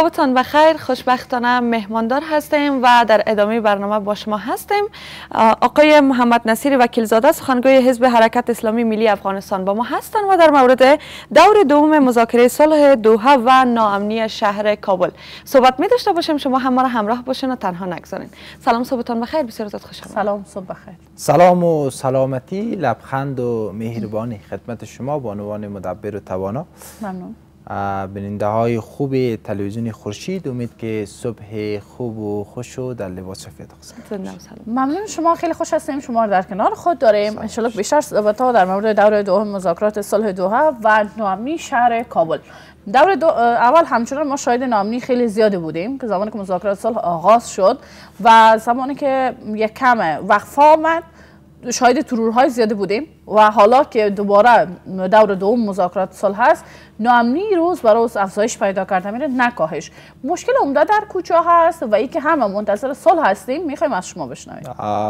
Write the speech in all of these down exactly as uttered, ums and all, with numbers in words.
صبحتان بخیر. خوشبختانه مهماندار هستیم و در ادامه برنامه با شما هستیم. آقای محمد نصیر وکیلزاده سخنگوی حزب حرکت اسلامی ملی افغانستان با ما هستند و در مورد دور دوم مذاکره صلح دوحه و ناامنی شهر کابل صحبت می داشته باشیم. شما هم ما را همراه باشین و تنها نگذارین. سلام، صبحتان بخیر. بسیار زیاد خوش آمدید. سلام، صبح بخیر. سلام و سلامتی، لبخند و مهربانی خدمت شما بانوان مدبر و توانا. ممنون. بیننده های خوب تلویزیون خورشید، امید که صبح خوب و خوش و در لباس سفید هستید. ممنون. شما خیلی خوش هستیم، شما در کنار خود داریم. ان شاء الله بیشتر صحبت ها در مورد دور دوم مذاکرات صلح دوحه و ناامنی شهر کابل. دور دو اول همچنان ما شاهد ناامنی خیلی زیادی بودیم که زمانی که مذاکرات صلح آغاز شد و زمانی که یک کم وقفه آمد شاهد ترورهای زیادی بودیم و حالا که دوباره دور دوم مذاکرات صلح هست، ناامنی روز به روز افزایش پیدا کرده میره، نه کاهش. مشکل عمده در کجا هست و ای که همه منتظر صلح هستیم، میخوایم از شما بشنویم.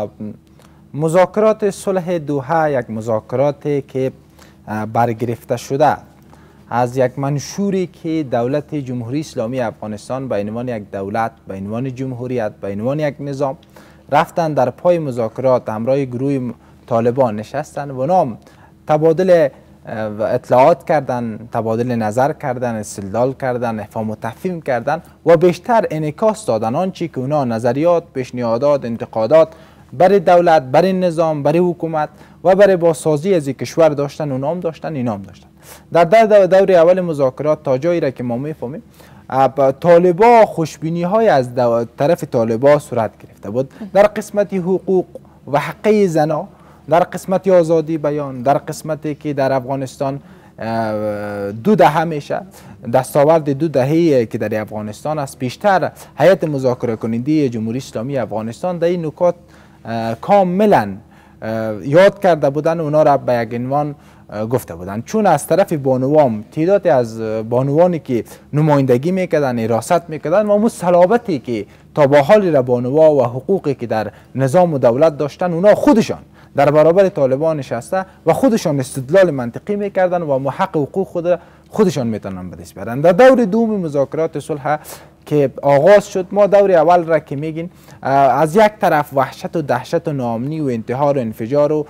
مذاکرات صلح دوحه یک مذاکراتی که برگرفته شده از یک منشوری که دولت جمهوری اسلامی افغانستان به عنوان یک دولت، به عنوان جمهوریت، به عنوان یک نظام رفتن در پای مذاکرات همراه گروه طالبان نشستن و نام تبادل اطلاعات کردن، تبادل نظر کردن، استدلال کردن، افهام و تفهیم کردن و بیشتر انعکاس دادن آنچه که اونا نظریات، پیشنهادات، انتقادات برای دولت، برای نظام، برای حکومت و برای بازسازی از کشور داشتن، اونا هم داشتن، اینا هم داشتن. در دور اول مذاکرات تا جایی را که ما میفهمیم طالبا خوشبینی های از طرف طالبا صورت گرفته بود در قسمت حقوق و حقه زنا، در قسمت آزادی بیان، در قسمتی که در افغانستان دو دهه میشه، دستاورد دو دهه که در افغانستان است. بیشتر هیئت مذاکره کننده جمهوری اسلامی افغانستان در این نکات کاملا یاد کرده بودن، اونا را به یک عنوان گفته بودند. چون از طرف بانوان تعدادی از بانوانی که نمایندگی میکردن، حراست میکردن، و صلابتی که تا به حال را بانوا و حقوقی که در نظام و دولت داشتن، اونا خودشان در برابر طالبان نشسته و خودشان استدلال منطقی میکردن و حق حقوق خود خودشان میتونن به دست بیارن. در دور دوم مذاکرات صلح که آغاز شد، ما دور اول را که میگین از یک طرف وحشت و دهشت و ناامنی و انتحار و انفجار و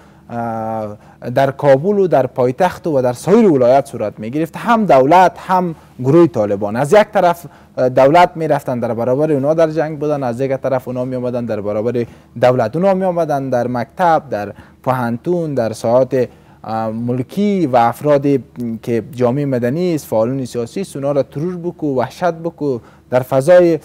در کابل و در پایتخت و در سایر ولایات صورت می گرفت. هم دولت هم گروه طالبان از یک طرف دولت می رفتن در برابر اونا در جنگ بودن، از یک طرف اونا می آمدن در برابر دولت. اونا می آمدن در مکتب، در پوهنتون، در ساحات ملکی و افرادی که جامعه مدنی است، فعالان سیاسی است، اونا را ترور بکو، وحشت بکو، در فضای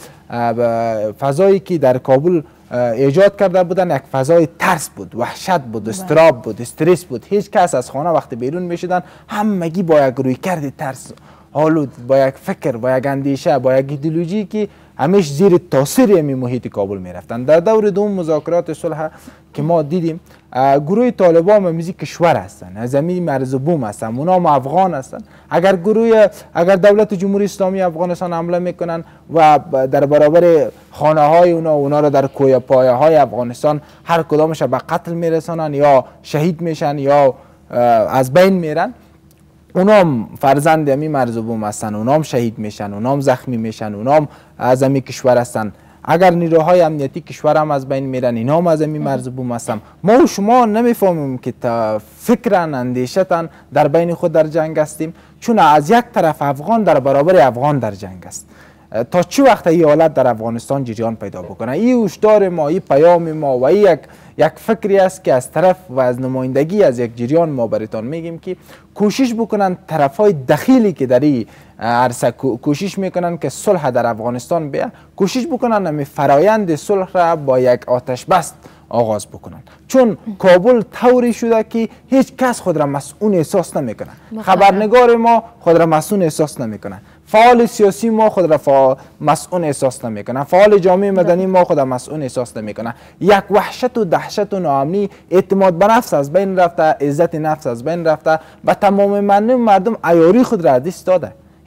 فضایی که در کابل ایجاد کرده بودن یک فضای ترس بود، وحشت بود، استراب بود، استرس بود. هیچ کس از خانه وقتی بیرون میشدن همگی با یک رویکرد ترس آلود، با یک فکر، با یک اندیشه، با یک ایدئولوژی که همیشه زیر تاثیر این محیط کابل میرفتن. در دور دوم مذاکرات صلح که ما دیدیم گروه طالبان ممیزی کشور هستن، از زمین مرز بوم هستن، اونا هم افغان هستن. اگر گروه اگر دولت جمهوری اسلامی افغانستان حمله میکنن و در برابر خانه های اونا اونا را در کوه پایه های افغانستان هر کدامش به قتل میرسانن یا شهید میشن یا از بین میرن، اونا هم فرزند همین مرز بوم هستن، اونا هم شهید میشن، اونا هم زخمی میشن، اونا هم از همین کشور هستن. اگر نیروهای امنیتی کشور هم از بین میرن، اینا هم از همین مرز بوم هستن. ما و شما نمیفهمیم که فکرن، اندیشتن در بین خود در جنگ هستیم، چون از یک طرف افغان در برابر افغان در جنگ است. تا چی وقت این حالت در افغانستان جریان پیدا بکنه؟ این هشدار ما، این پیام ما و این یک یک فکری است که از طرف و از نمایندگی از یک جریان ما براتون میگیم که کوشش بکنن طرفای دخیلی که در این عرصه کوشش میکنن که صلح در افغانستان بیه، کوشش بکنن همین فرایند صلح را با یک آتش بس آغاز بکنن. چون کابل طوری شده که هیچ کس خود را مسئول احساس نمیکنه. خبرنگار ما خود را مسئول احساس نمیکنه. فعال سیاسی ما خود را مسئول احساس نمیکنه. فعال جامعه مدنی ما خود را مسئول احساس نمیکنه. یک وحشت و دهشت و ناامنی، اعتماد به نفس از بین رفته، عزت نفس از بین رفته، و تمام مردم عیاری خود را از دست داده.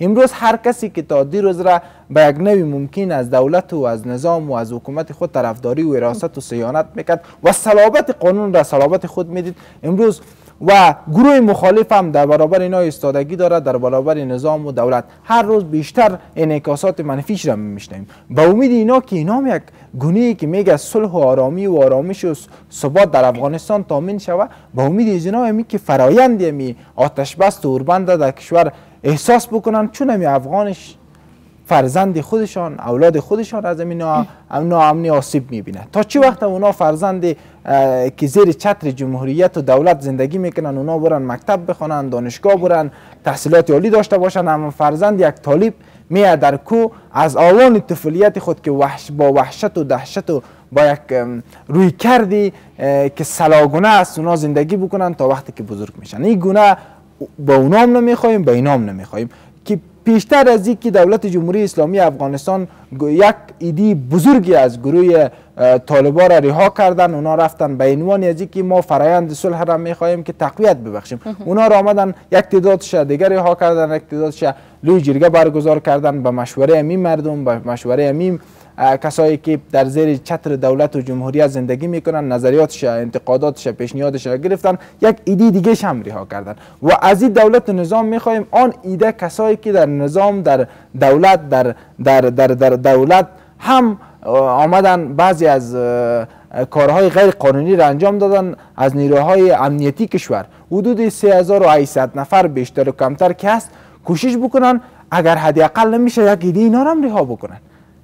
امروز هر کسی که تا دیروز را به یک نوی ممکن از دولت و از نظام و از حکومت خود طرفداری و حراست و صیانت میکرد و صلابت قانون را صلابت خود میدید، امروز و گروه مخالف هم در برابر اینا ایستادگی دارد، در برابر نظام و دولت هر روز بیشتر انعکاسات منفیش را میشنیم. به امید اینا که اینا یک گونه‌ای که میگه صلح و آرامی و آرامش و ثبات در افغانستان تامین شود، به امید از اینا همی که فرایند همی آتش بس و اوربند در کشور احساس بکنن، چون همی افغانش فرزند خودشان، اولاد خودشان از این ناامنی آسیب میبینه. تا چه وقت اونا فرزند که زیر چتر جمهوریت و دولت زندگی میکنن، اونا برن مکتب بخونن، دانشگاه برن، تحصیلات عالی داشته باشن، اما فرزند یک طالب میاد در کو از آوان طفولیت خود که وحش با وحشت و دهشت و با یک روی کردی که سلاگونه است اونا زندگی بکنن تا وقتی که بزرگ میشن. این گونه با اونام نمیخوایم، با اینام نمیخوایم که پیشتر از این که دولت جمهوری اسلامی افغانستان یک ایده بزرگی از گروه طالبان را رها کردن، اونا رفتن به عنوان از که ما فرایند صلح را میخواهیم که تقویت ببخشیم، اونا را آمدن یک تعدادش دیگر رها کردن، یک تعدادش لوی جرگه برگزار کردن به مشوره امین مردم، به مشوره امین کسایی که در زیر چتر دولت و جمهوریت زندگی میکنن، نظریاتش، انتقاداتش، پیشنهادش را گرفتن، یک ایده دیگه هم رها کردن. و از این دولت و نظام میخوایم آن ایده کسایی که در نظام، در دولت، در در در, در دولت هم آمدن بعضی از کارهای غیر قانونی را انجام دادن، از نیروهای امنیتی کشور حدود سه هزار و هشتصد نفر بیشتر و کمتر که هست، کوشش بکنن اگر حداقل نمیشه یک ایده اینا را هم رها بکنن،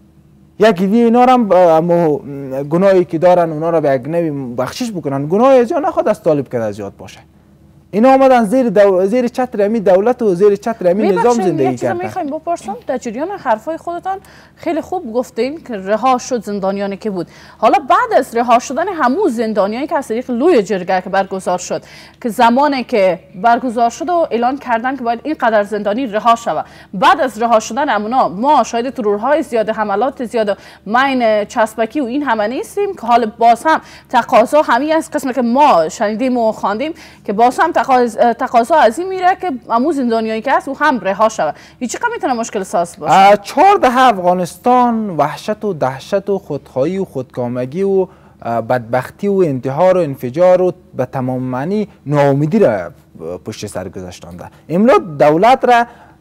یک ایده اینا را هم گناهی که دارن اونا را به یک نوی بخشش بکنن، گناه از جا نخواد از طالب کرده زیاد باشه. اینا آمدن زیر دو... زیر چتر امی دولت و زیر چتر امی نظام زندگی کردن. میخوایم بپرسم، در جریان حرفای خودتان خیلی خوب گفتین که رها شد زندانیانی که بود. حالا بعد از رها شدن همون زندانیانی که از طریق لوی جرگه که برگزار شد، که زمانی که برگزار شد و اعلان کردن که باید این قدر زندانی رها شود، بعد از رها شدن امونا ما شاهد ترورهای زیاد، حملات زیاد، ماین چسبکی و این همه نیستیم که حال باز هم تقاضا همین از قسمی که ما شنیدیم و خواندیم که باز هم تقاضا از این میره که امو زندانیایی که هست و هم رها شود. هیچ چقدر میتونه مشکل ساز باشه؟ چهار دهه افغانستان وحشت و دهشت و خودخواهی و خودکامگی و بدبختی و انتحار و انفجار و به تمام معنی ناامیدی را پشت سر گذاشتنده. امروز دولت را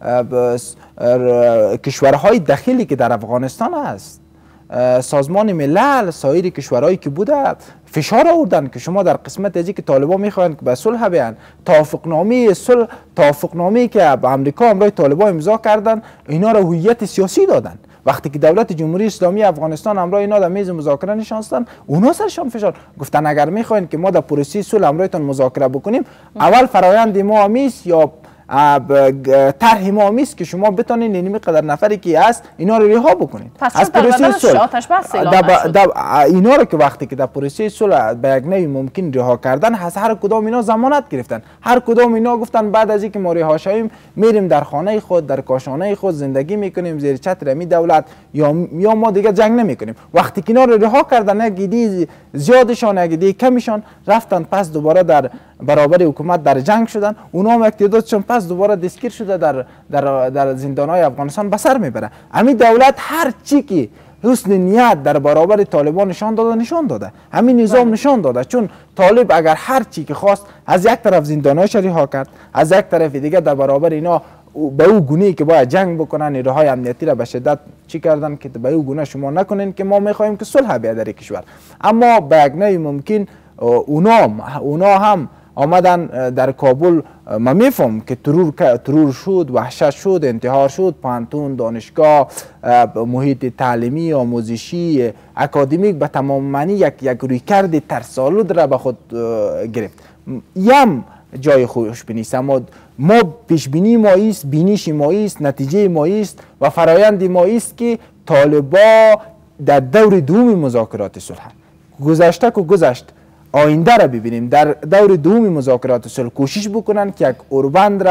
کشورهای داخلی که در افغانستان است، سازمان ملل، سایر کشورهایی که بوده فشار آوردن که شما در قسمت ازی که طالبان میخواهند که به صلح بیان، توافقنامه صلح، توافقنامه‌ای که امریکا همراه طالبان امضا کردن، اینا را هویت سیاسی دادن. وقتی که دولت جمهوری اسلامی افغانستان همراه اینا در میز مذاکره نشستن، اونا سرشان فشار گفتن اگر میخواین که ما در پروسه صلح همراهتون مذاکره بکنیم، اول فرایند ما همیست یا طرح ما همیست که شما بتونین اینمی قدر نفری که هست اینا رو رها بکنین. از پروسه صلح اینا رو که وقتی که در پروسه صلح به یک نوی ممکن رها کردن، از هر کدام اینا ضمانت گرفتن، هر کدام اینا گفتن بعد از اینکه ما رها شویم میریم در خانه خود، در کاشانه خود زندگی میکنیم زیر چتر می دولت، یا یا ما دیگه جنگ نمیکنیم. وقتی که اینا رو رها کردن، یک ایده زیادشان یک ایده کمیشان رفتن پس دوباره در برابر حکومت در جنگ شدن، اونا هم یک تعدادشون پس دوباره دستگیر شده در در در زندانهای افغانستان به سر میبره. همین دولت هر چی که حسن نیت در برابر طالبان نشان داده نشان داده، همین نظام نشان داده. چون طالب اگر هر چی که خواست از یک طرف زندانهاش رها کرد، از یک طرف دیگه در برابر اینا به او گونه‌ای که باید جنگ بکنن نیروهای امنیتی را به شدت چی کردن که به او گونه شما نکنین که ما میخوایم که صلح بیاد در کشور. اما به یک نوع ممکن اونا اونا هم آمدن در کابل، ما میفهم که ترور ترور شد، وحشت شد، انتحار شد، پانتون، دانشگاه، محیط تعلیمی، آموزشی، اکادمیک به تمام معنی یک یک رویکرد ترسالود را به خود گرفت. یم جای خوشبینی است، اما ما پیش بینی ما است، بینیش ما است، نتیجه ما است و فرایند ما است که طالبا در دور دوم مذاکرات صلح گذشته که گذشت، آینده را ببینیم در دور دوم مذاکرات صلح کوشش بکنن که یک اوربند را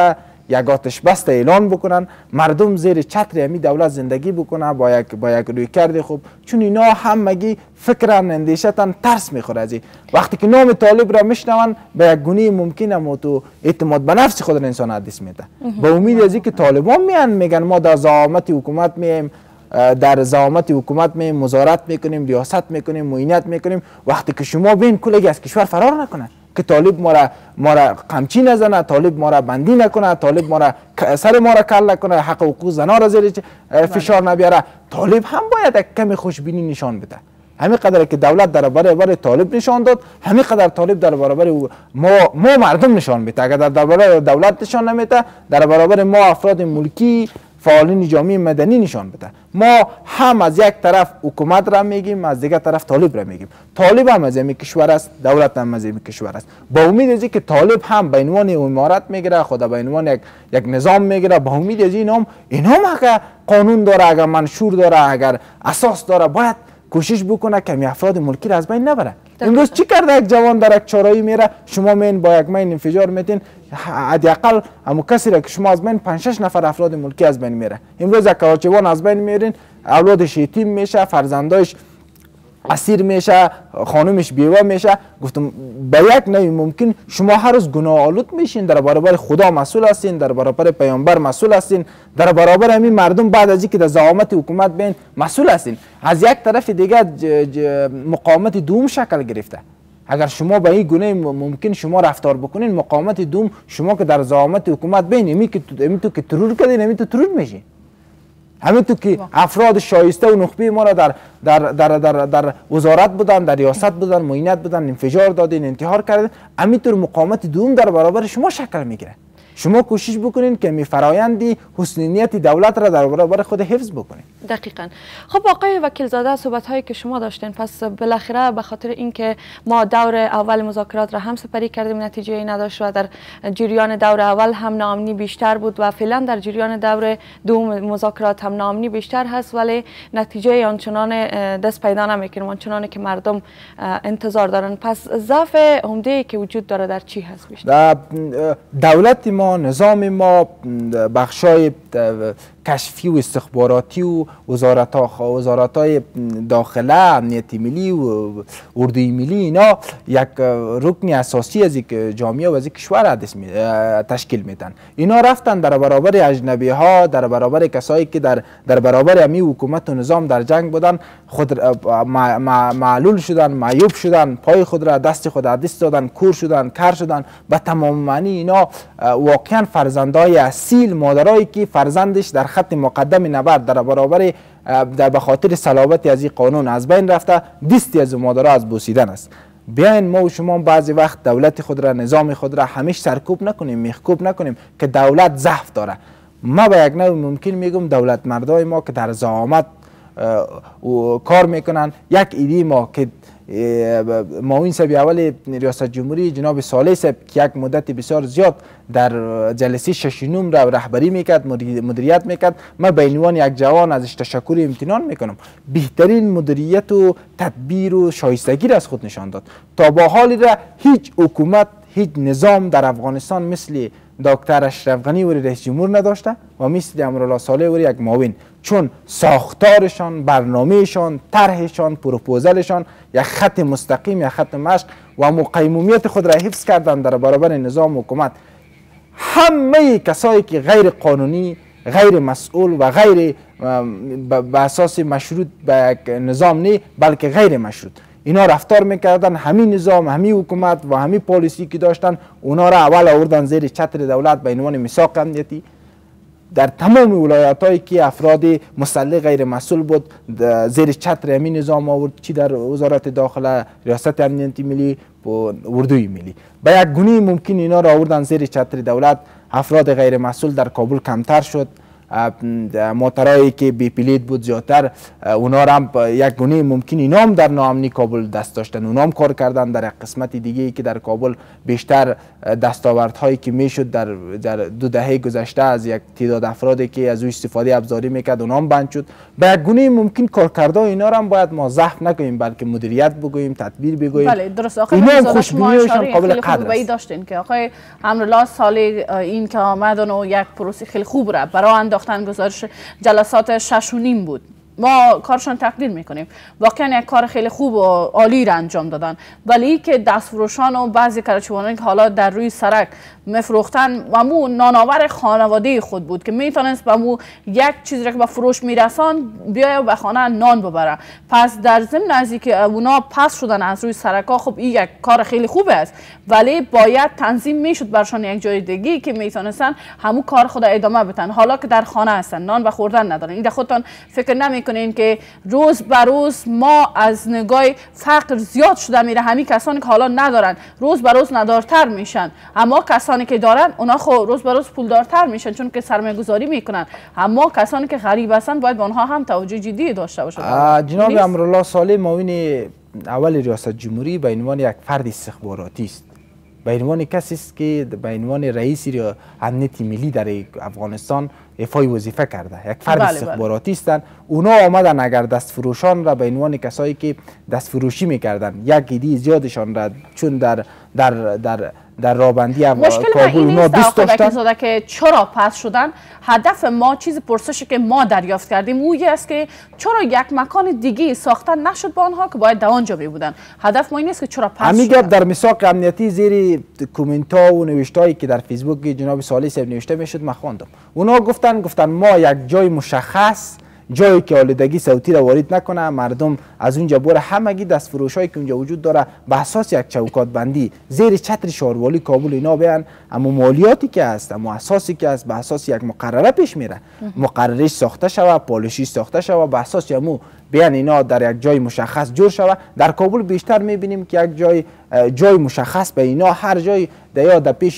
یک آتش بست اعلان بکنن، مردم زیر چتر همین دولت زندگی بکنه با یک با یک رویکرد خوب. چون اینا همگی فکرن، اندیشتن، ترس میخوره از وقتی که نام طالب را میشنون به یک گونه ممکنه ما تو اعتماد به نفس خود انسان حدیث میده. به امید از اینکه طالبان میان میگن ما در زعامت حکومت میم، در زعامت حکومت میم، مزارت میکنیم، ریاست میکنیم، معینت میکنیم. وقتی که شما بین کلگی از کشور فرار نکنه که طالب ما را ما را قمچی نزنه، طالب ما را بندی نکنه، طالب ما را سر ما را کل نکنه، حق حقوق زنا را زیر فشار نبیاره، طالب هم باید یک کمی خوشبینی نشان بده. همین قدر که دولت در برابر طالب نشان داد، همین قدر طالب در برابر ما ما مردم نشان میده. اگر در برابر دولت نشان نمیده، در برابر ما افراد ملکی، فعالین جامعه مدنی نشان بده. ما هم از یک طرف حکومت را میگیم، از دیگر طرف طالب را میگیم. طالب هم از این کشور است، دولت هم از این کشور است. با امید از که طالب هم به عنوان امارت میگیره، خود به عنوان یک یک نظام میگیره، با امید از این هم این هم اگر قانون داره، اگر منشور داره، اگر اساس داره، باید کوشش بکنه که می افراد ملکی را از بین نبره. امروز چی کرده یک جوان در یک چهارراه میره، شما مین با یک مین انفجار میتین، حداقل همو کسی را که شما از بین پنج شش نفر افراد ملکی از بین میره. امروز یک کاراچوان از بین میرین، اولادش یتیم میشه، فرزندایش اسیر میشه، خانومش بیوه میشه. گفتم به یک نوع ممکن شما هر روز گناه آلود میشین، در برابر خدا مسئول هستین، در برابر پیامبر مسئول هستین، در برابر همین مردم بعد از اینکه در زعامت حکومت بین مسئول هستین. از یک طرف دیگه مقاومت دوم شکل گرفته. اگر شما به این گونه ممکن شما رفتار بکنین، مقاومت دوم شما که در زعامت حکومت بین امی که امی تو که ترور کردین، امی تو ترور میشین. همینطور که افراد شایسته و نخبه ما را در در در در, در وزارت بودن، در ریاست بودن، معینت بودن، انفجار دادین، انتحار کردین، همینطور مقاومت دوم در برابر شما شکل میگیره. شما کوشش بکنین که می فرایندی حسن نیت دولت را در برابر خود حفظ بکنین. دقیقاً. خب آقای وکیلزاده، صحبت هایی که شما داشتین، پس بالاخره به خاطر اینکه ما دور اول مذاکرات را هم سپری کردیم، نتیجه ای نداشت و در جریان دور اول هم ناامنی بیشتر بود و فعلا در جریان دور دوم مذاکرات هم ناامنی بیشتر هست، ولی نتیجه آنچنان دست پیدا نمیکنیم، آنچنانی که مردم انتظار دارن. پس ضعف عمده که وجود داره در چی هست بیشتر؟ دولت ما، نظام ما، بخشای کشفی و استخباراتی و وزارت ها وزارت های داخله، امنیت ملی و اردوی ملی، اینا یک رکن اساسی از یک جامعه و از یک کشور تشکیل میدن. اینا رفتن در برابر اجنبی ها، در برابر کسایی که در در برابر امی حکومت و نظام در جنگ بودن، خود معلول شدن، معیوب شدن، پای خود را دست خود دست دادن، کور شدن، کر شدن. به تمام معنی اینا واقعا فرزندای اصیل، مادرایی که فرزندش در خط مقدم نبرد در برابر در به خاطر صلابت از این قانون از بین رفته، دستی از مادرها از بوسیدن است. بیاین ما و شما بعضی وقت دولت خود را، نظام خود را همیشه سرکوب نکنیم، میخکوب نکنیم که دولت ضعف داره. ما به یک نوع ممکن میگم دولت مردای ما که در زعامت کار میکنن، یک ایده ما که معاون سبی اول ریاست جمهوری جناب صالح صاحب که یک مدت بسیار زیاد در جلسه ششم را رهبری میکرد، مدیریت میکرد، من به عنوان یک جوان ازش تشکر امتنان میکنم. بهترین مدیریت و تدبیر و شایستگی را از خود نشان داد. تا با حالی را هیچ حکومت، هیچ نظام در افغانستان مثل دکتر اشرف غنی و رئیس جمهور نداشته و مثل امرالله صالح و یک معاون، چون ساختارشان، برنامهشان، طرحشان، پروپوزلشان یک خط مستقیم، یک خط مشق و مقیمومیت خود را حفظ کردن در برابر نظام حکومت. همه کسایی که غیر قانونی، غیر مسئول و غیر به اساس مشروط به یک نظام نه بلکه غیر مشروط، اینا رفتار میکردن. همین نظام، همین حکومت و همین پالیسی که داشتن، اونا را اول آوردن زیر چتر دولت به عنوان میثاق امنیتی. در تمام ولایت هایی که افراد مسلح غیر مسئول بود زیر چتر همین نظام آورد، چی در وزارت داخله، ریاست امنیت ملی و اردوی ملی. به یک گونه ممکن اینا را آوردن زیر چتر دولت. افراد غیر مسئول در کابل کمتر شد، موترایی که بی پلیت بود زیادتر اونا را هم یک گونه ممکن اینا هم در ناامنی کابل دست داشتن، اونا هم کار کردن. در یک قسمت دیگه ای که در کابل بیشتر دستاوردهایی که میشد در در دو دهه گذشته از یک تعداد افرادی که از او استفاده ابزاری میکرد اونا هم بند شد. به یک گونه ممکن کارکردها اینا را هم باید ما ضعف نکنیم بلکه مدیریت بگوییم، تدبیر بگوییم. بله درست. آقای خوشبینیشان قابل قدر است. داشتین که آقای امرالله سال این که آمدن و یک پروسه خیلی خوب را برای انداختن گزارش جلسات شش و نیم بود. ما کارشان تقدیر میکنیم، واقعا یک کار خیلی خوب و عالی را انجام دادن، ولی که دستفروشان و بعضی کراچوانان که حالا در روی سرک میفروختن و مو نانآور خانواده خود بود که میتونست به مو یک چیزی را که به فروش میرسان بیای و به خانه نان ببره. پس در ضمن از اینکه اونا پس شدن از روی سرک ها، خب این یک کار خیلی خوب است، ولی باید تنظیم میشد برشان یک جای دیگه که میتونستن همون کار خود ادامه بدن. حالا که در خانه هستن نان و خوردن ندارن، این خودتان فکر نمی کنین که روز به روز ما از نگاه فقر زیاد شده میره؟ همین کسانی که حالا ندارن روز به روز ندارتر میشن، اما کسانی که دارن اونا خب روز به روز پولدارتر میشن چون که سرمایه گذاری میکنن. اما کسانی که غریب هستن باید به اونها هم توجه جدی داشته باشند. جناب امرالله صالح معاون اول ریاست جمهوری به عنوان یک فرد استخباراتی است، به عنوان کسی است که به عنوان رئیس امنیت ملی در افغانستان ایفای وظیفه کرده، یک فرد استخباراتی هستند. اونا آمدن اگر دستفروشان را به عنوان کسایی که دستفروشی میکردن، یک ایده زیادشان را چون در در در در رابندی کابل اونا دوست داشتن که چرا پس شدن. هدف ما چیز پرسشی که ما دریافت کردیم اویی است که چرا یک مکان دیگه ساختن نشد با آنها که باید در آنجا بودن. هدف ما این است که چرا پس شدن. در میثاق امنیتی زیر کامنت ها و نوشتهایی که در فیسبوک جناب صالح صاحب نوشته میشد من خواندم. اونا گفتن گفتن ما یک جای مشخص، جایی که آلودگی صوتی را وارد نکنه، مردم از اونجا بره، همگی دستفروشایی که اونجا وجود داره به اساس یک چوکات بندی زیر چتر شهروالی کابل اینا بیان، اما مالیاتی که هست، اما اساسی که هست به اساس یک مقرره پیش میره، مقررش ساخته شوه، پالیشی ساخته شوه، به اساس همو بیان اینا در یک جای مشخص جور شوه. در کابل بیشتر میبینیم که یک جای جای مشخص به اینا، هر جای یا در پیش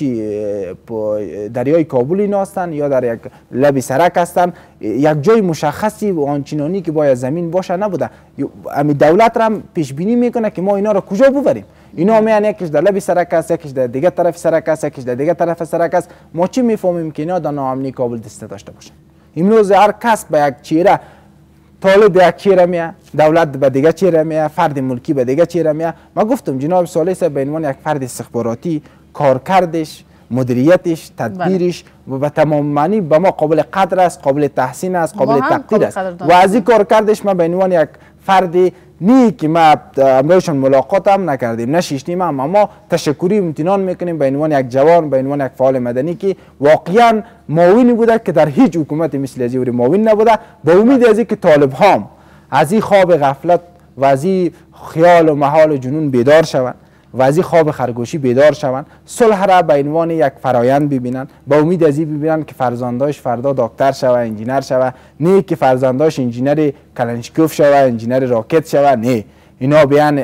دریای کابل اینا هستن یا در یک لب سرک هستن، یک جای مشخصی و آنچنانی که باید زمین باشه نبوده. امی دولت را پیش بینی میکنه که ما اینا را کجا ببریم. اینا میان یکیش در لب سرک است، یکیش در دیگه طرف سرک است، یکیش در دیگه طرف سرک است. ما چی میفهمیم که اینا در ناامنی کابل دست داشته باشن؟ امروز هر کس به یک چهره، طالب به یک چهره میه، دولت به دیگه چهره میه، فرد ملکی به دیگه چهره میه. ما گفتم جناب صالح صاحب به عنوان یک فرد استخباراتی کارکردش، مدیریتش، تدبیرش و به تمام معنی به ما قابل قدر است، قابل تحسین است، قابل تقدیر است. و از این کارکردش ما به عنوان یک فرد نی که ما امروزشان ملاقات هم نکردیم، نه شیشتیم هم، اما تشکری امتنان میکنیم به عنوان یک جوان، به عنوان یک فعال مدنی که واقعا معاونی بوده که در هیچ حکومت مثل از این معاون نبوده. به امید از اینکه طالب هم از این خواب غفلت و از این خیال و محال و جنون بیدار شوند و از این خواب خرگوشی بیدار شوند، صلح را به عنوان یک فرایند ببینن، با امید از این ببینن که فرزنداش فردا دکتر شوه، انجینر شوه، نه که فرزنداش انجینر کلنشکوف شوه، انجینر راکت شوه، نه اینا بیان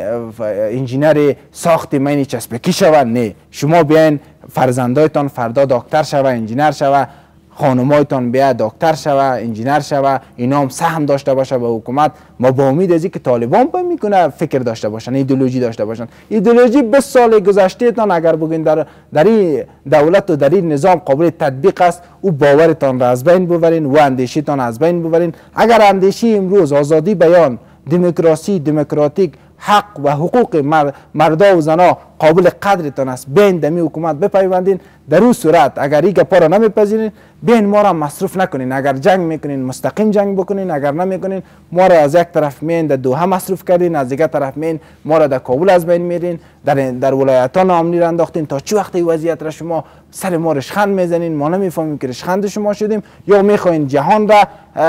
انجینر ساخت مین چسبکی شوه، نه شما بیان فرزندایتان فردا دکتر شوه، انجینر شوه، خانمایتان بیا دکتر شوه، انجینر شوه، اینا هم سهم داشته باشه به حکومت. ما با امید از اینکه طالبان پا میکنه فکر داشته باشن، ایدئولوژی داشته باشن. ایدئولوژی بیست سال گذشته تان اگر بگین در در این دولت و در این نظام قابل تطبیق است، او باورتان را از بین ببرین و اندیشیتان از بین ببرین. اگر اندیشی امروز آزادی بیان، دموکراسی، دموکراتیک، حق و حقوق مردا و زنا قابل قدرتان است، بین دمی حکومت بپیوندین. در اون صورت اگر این گپا را نمیپذیرین، بین ما را مصروف نکنین. اگر جنگ میکنین مستقیم جنگ بکنین، اگر نمیکنین ما را از یک طرف مین در دوحه مصروف کردین، از دیگه طرف مین ما را در کابل از بین میرین، در در ولایت‌ها ناامنی را انداختین. تا چه وقت این وضعیت را شما سر ما رشخند میزنین؟ ما نمیفهمیم که رشخند شما شدیم یا میخواین جهان را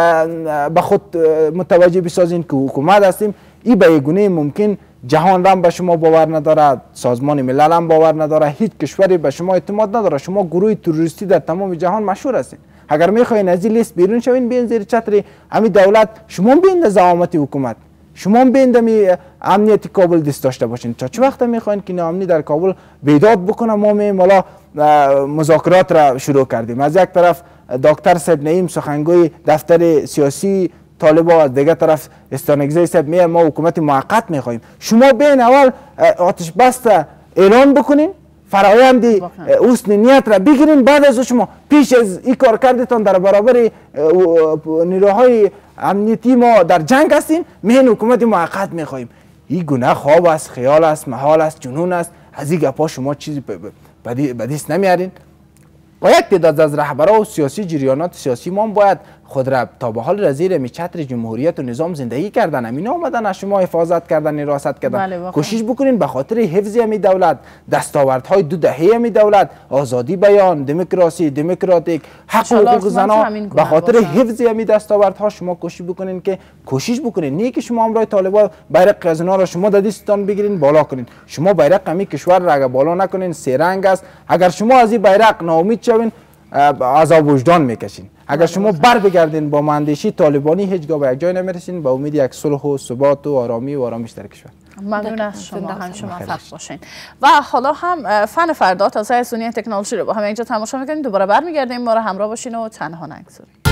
به خود متوجه بسازین که حکومت هستیم. این به گونه ممکن جهان هم به شما باور نداره، سازمان ملل هم باور نداره، هیچ کشوری به شما اعتماد نداره. شما گروه تروریستی در تمام جهان مشهور هستین. اگر میخواین از این لیست بیرون شوین، بیاین زیر چتر همین دولت، شما بیاین در زعامت حکومت، شما بیاین در امنیت کابل دست داشته باشین. تا چه وقت میخواین که ناامنی در کابل بیداد بکنه؟ ما میم حالا مذاکرات را شروع کردیم. از یک طرف دکتر صاحب نعیم سخنگوی دفتر سیاسی طالبا، از دیگه طرف استانگزی صاحب میگه ما حکومت موقت میخوایم. شما بین اول آتش بست اعلان بکنین، فرایند حسن نیت را بگیرین، بعد از شما پیش از این کار کردتان در برابر نیروهای امنیتی ما در جنگ هستین، میگین حکومت موقت میخوایم. این گناه خواب است، خیال است، محال است، جنون است. از این گپا شما چیزی بدیست نمیارین. و یک تعداد از رهبران و سیاسی جریانات سیاسی ما باید خود را تا به حال زیر می چتر جمهوریت و نظام زندگی کردن. اینا اومدن از شما حفاظت کردن، حراست کردن. کوشش بکنین به خاطر حفظ می دولت، دستاوردهای دو دهه می دولت، آزادی بیان، دموکراسی، دموکراتیک، حق و حقوق زنان، به خاطر حفظ می دستاوردها شما کوشش بکنین که کوشش بکنین نه که شما امرای طالبان بیرق از اینا را شما در دستتان بگیرین بالا کنین. شما بیرق می کشور را اگه بالا نکنین سه رنگ است. اگر شما از این بیرق ناامید شوین عذاب وجدان میکشین. اگر شما بر بگردین با مندشی طالبانی هیچگاه به یک جای نمیرسین. با امید یک صلح و ثبات و آرامی و آرامش در کشور. ممنون از شما، هم شما موفق باشین. و حالا هم فن فردا تا سه سونی تکنولوژی رو با هم اینجا تماشا میکنیم. دوباره برمیگردیم، ما رو همراه باشین و تنها نگذارین.